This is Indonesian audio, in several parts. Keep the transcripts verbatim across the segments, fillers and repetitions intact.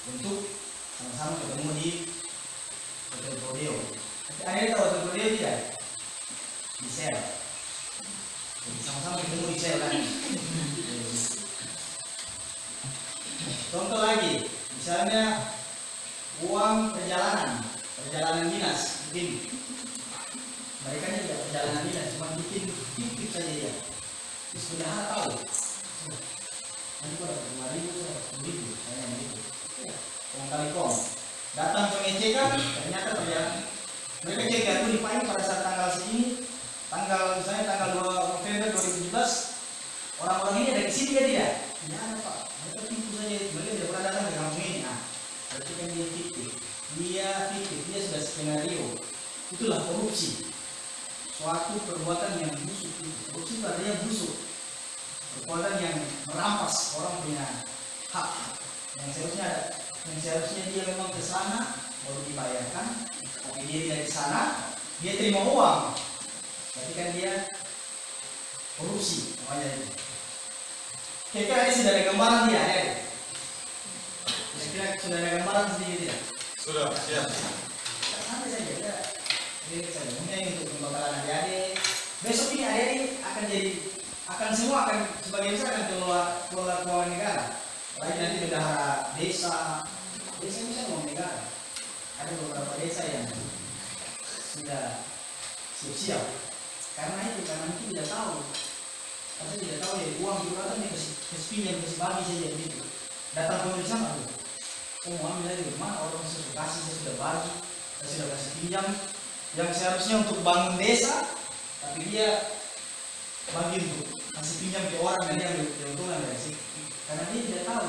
untuk sama-sama ketemu di hotel Prodeo. Ada tahu hotel Prodeo tidak? Di sel. Jadi sama-sama ketemu di sel lagi. Contoh lagi, misalnya uang perjalanan, perjalanan dinas, mungkin mereka ini tidak perjalanan dinas, cuma bikin tip-tip saja dia. Terus bendahara tahu, nanti kau dapat dua ribu, saya dapat sepuluh ribu, saya begitu. Uang Telekom, datang pengecekan, ternyata perjalanan. Mereka cek kartu di Pain pada saat tanggal segini, tanggal misalnya tanggal dua November dua ribu tujuh belas, orang-orang ini ada di sini ya tidak? Tidak ada Pak, mereka tipu saja, mereka tidak pernah datang ke kampung ini. Nah, berarti kan dia fiktif, dia fiktif, dia sudah skenario. Itulah korupsi, suatu perbuatan yang busuk. Korupsi itu artinya busuk, perbuatan yang merampas orang punya hak. Yang seharusnya ada, yang seharusnya dia memang ke sana baru dibayarkan, tapi dia tidak di sana, dia terima uang, berarti kan dia korupsi namanya itu. Kira-kira ini sudah ada gambaran dia, ya? Kira-kira sudah ada gambaran sedikit tidak? Sudah, siap. Santai saja, ya. Ini saja. Mungkin untuk pembakaran adik-adik. Besok ini adik-adik akan jadi, akan semua akan sebagian besar akan kelola kelola keuangan negara. Baik nanti bendahara desa, desa bisa uang negara. Ada beberapa desa yang sudah siap-siap. Karena itu, karena mungkin tidak tahu. Karena tidak tahu ya uang itu kan dia kasih pinjam, kasih bagi saja begitu. Datang pemeriksaan, aduh, oh mau ambil dari mana, orang saya sudah kasih, saya sudah bagi, saya sudah kasih pinjam. Yang seharusnya untuk bangun desa, tapi dia bagi untuk kasih pinjam ke orang dan dia ambil keuntungan dari situ. Karena dia tidak tahu.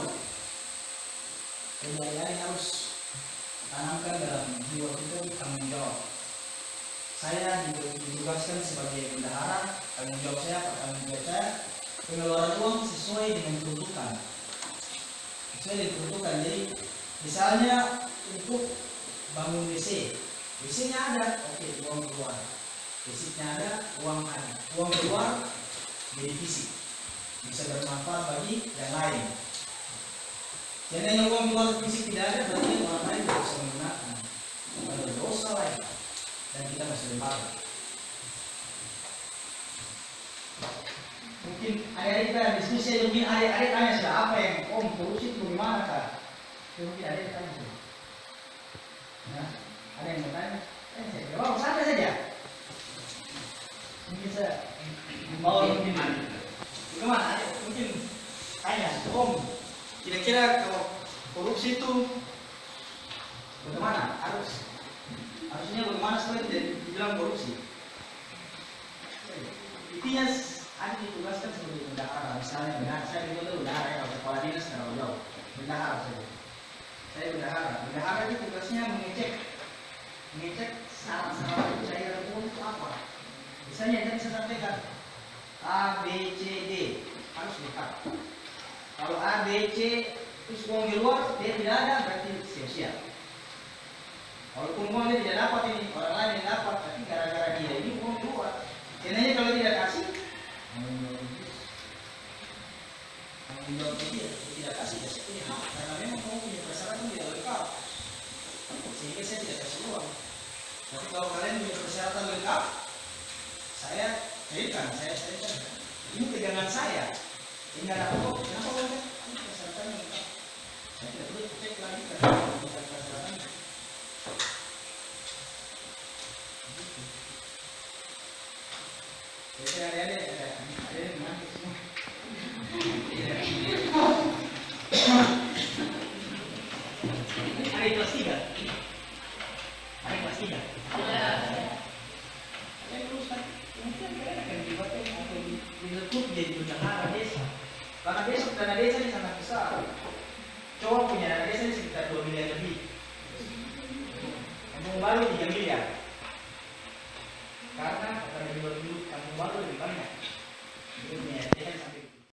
Jadi hari-hari harus tanamkan dalam jiwa kita tanggung jawab. Saya ditugaskan sebagai bendahara, tanggung jawab saya, tanggung jawab saya pengeluaran uang sesuai dengan peruntukan. Sesuai dengan peruntukan. Jadi misalnya untuk bangun W C, W C-nya ada, oke, uang keluar. Fisiknya ada, uang ada. Uang keluar jadi fisik, bisa bermanfaat bagi yang lain. Seandainya uang keluar fisik tidak ada, berarti orang lain tidak bisa menggunakan. Ada dosa lain. Dan kita masih lembaga. Mungkin adik-adik kita diskusi aja, mungkin adik-adik tanya sudah apa yang om korupsi itu bagaimana kak? Mungkin adik tanya sudah. Nah, ada yang bertanya? Eh, saya jawab santai saja. Mungkin saya bawa mungkin bagaimana? Adik mungkin tanya, om kira-kira kalau korupsi itu bagaimana? Harus harusnya bagaimana supaya tidak dibilang korupsi? Intinya ada ditugaskan sebagai bendahara. Misalnya bendahara, saya itu tuh bendahara ya, kalau kepala dinas terlalu jauh. Bendahara saja. Saya bendahara. Bendahara itu tugasnya mengecek, mengecek syarat-syarat itu saya uang itu apa. Misalnya yang tadi saya sampaikan A, B, C, D harus lengkap. Kalau A, B, C terus uang di luar dia tidak ada, berarti sia-sia. Walaupun uang dia tidak dapat ini, orang lain yang dapat, tapi gara-gara dia ini uang keluar. Sebenarnya kalau tidak kasih, tanggung jawab dia, tidak kasih, ya saya punya hak. Karena memang kamu punya persyaratan tidak lengkap, sehingga saya tidak kasih uang. Tapi kalau kalian punya persyaratan lengkap, saya cairkan, saya cairkan. Ini pegangan saya, ini ada apa? Kenapa uang? Ini persyaratannya lengkap. Saya tidak perlu cek lagi karena bukan persyaratannya. Jadi ada-ada ada ada yang menangis semua. Ada kelas tiga. Ada kelas tiga. Saya teruskan. Mungkin kalian akan dibuatkan atau direkrut jadi bendahara desa. Karena besok dana desa ini sangat besar. Cowok punya dana desa ini